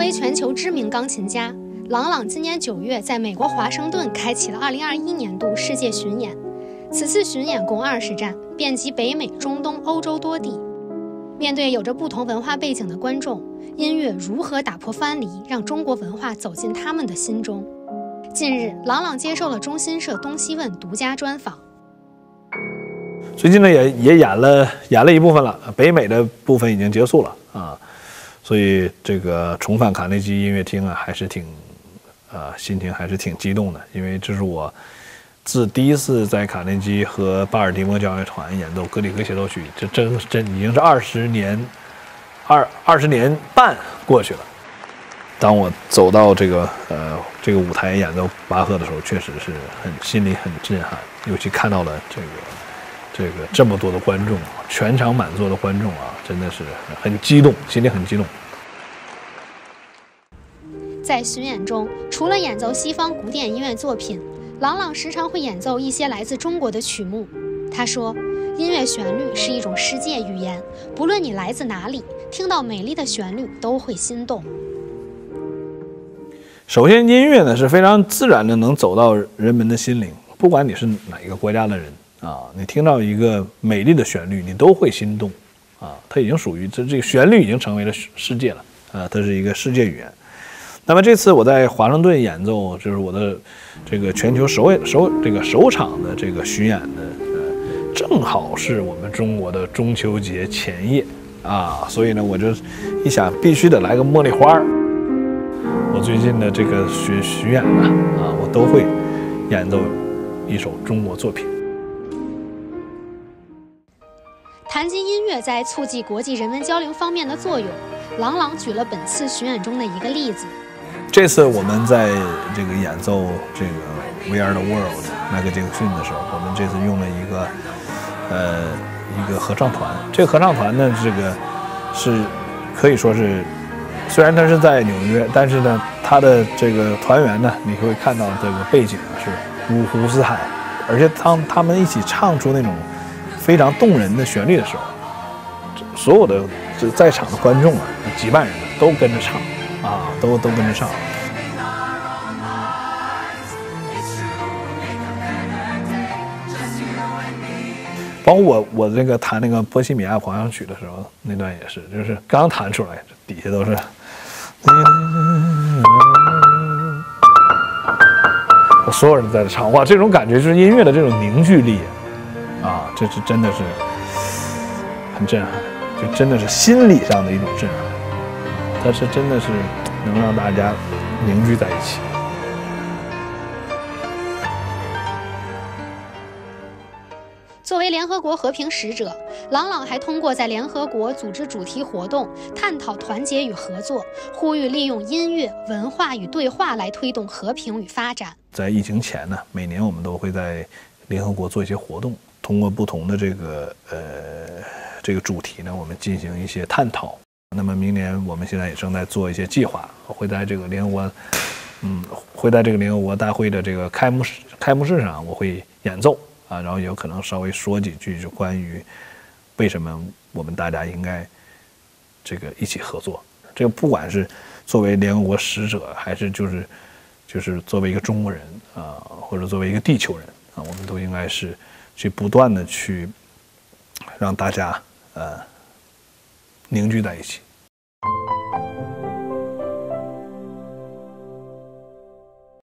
为全球知名钢琴家，郎朗今年9月在美国华盛顿开启了2021年度世界巡演。此次巡演共20站，遍及北美、中东、欧洲多地。面对有着不同文化背景的观众，音乐如何打破藩篱，让中国文化走进他们的心中？近日，郎朗接受了中新社东西问独家专访。 最近呢也演了一部分了，北美的部分已经结束了啊，所以这个重返卡内基音乐厅啊，还是心情还是挺激动的，因为这是我自第一次在卡内基和巴尔的摩交响乐团演奏格里戈协奏曲，这真已经是20年半过去了。当我走到这个舞台演奏巴赫的时候，确实是心里很震撼，尤其看到了这么多的观众，全场满座的观众啊，真的是很激动，心里很激动。 在巡演中，除了演奏西方古典音乐作品，郎朗时常会演奏一些来自中国的曲目。他说，音乐旋律是一种世界语言，不论你来自哪里，听到美丽的旋律都会心动。 首先，音乐呢是非常自然的能走到人们的心灵，不管你是哪一个国家的人啊，你听到一个美丽的旋律，你都会心动啊。它已经属于这个旋律已经成为了世界了啊，它是一个世界语言。那么这次我在华盛顿演奏，就是我的这个全球首场的这个巡演的，正好是我们中国的中秋节前夜啊，所以呢，我就一想必须得来个茉莉花。我最近的这个巡演呢，我都会演奏一首中国作品。 谈及音乐在促进国际人文交流方面的作用，郎朗举了本次巡演中的一个例子。 这次我们在这个演奏这个《We Are the World》麦克杰克逊的时候，我们这次用了一个合唱团。这个合唱团呢，这个是可以说是，虽然它是在纽约，但是呢，它的这个团员呢，你会看到这个背景是五湖四海，而且当他们一起唱出那种非常动人的旋律的时候，所有的在场的观众啊，几万人都跟着唱啊，都跟着唱。包括我这个弹那个波西米亚狂想曲的时候，那段也是，就是刚弹出来，底下都是，所有人在这唱，哇，这种感觉就是音乐的这种凝聚力啊，这是真的是很震撼，就真的是心理上的一种震撼，它是真的是能让大家凝聚在一起。 作为联合国和平使者，郎朗还通过在联合国组织主题活动，探讨团结与合作，呼吁利用音乐、文化与对话来推动和平与发展。在疫情前呢，每年我们都会在联合国做一些活动，通过不同的这个主题呢，我们进行一些探讨。那么明年我们现在也正在做一些计划，会在这个联合国大会的这个开幕式上，我会演奏。然后有可能稍微说几句，就关于为什么我们大家应该这个一起合作。这个不管是作为联合国使者，还是就是作为一个中国人或者作为一个地球人我们都应该是去不断的去让大家凝聚在一起。